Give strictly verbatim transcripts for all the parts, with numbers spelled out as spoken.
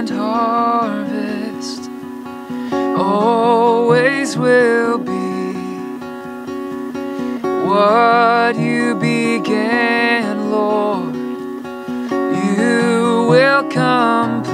and harvest always will be. What you began, Lord, you will complete.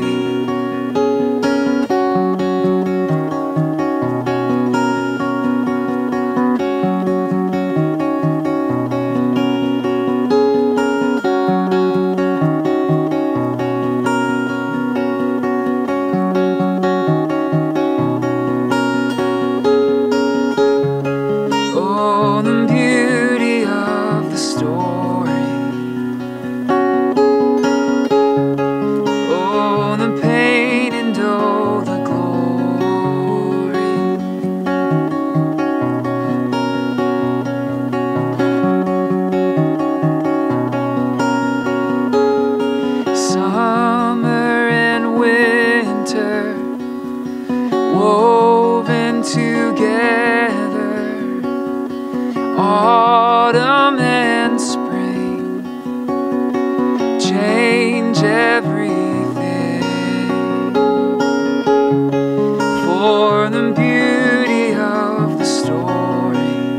Oh, the beauty of the story. Oh, the pain and oh, the glory. Summer and winter woven together, autumn and spring change everything. For the beauty of the story,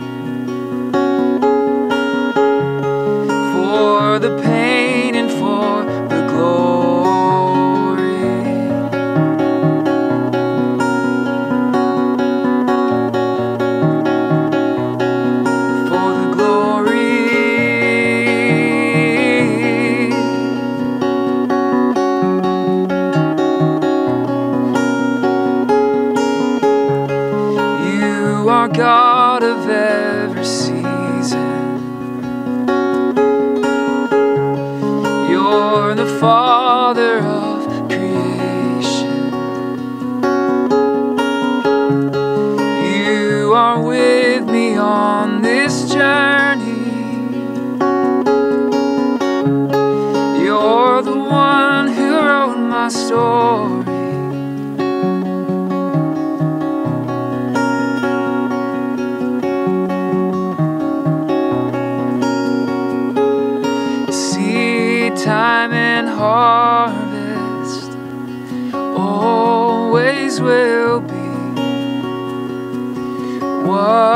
for the pain and for the glory. For the glory. You are God of every season. You're the Father of creation. You are with me on this journey. You're the one who wrote my story. Seedtime and harvest always will be. What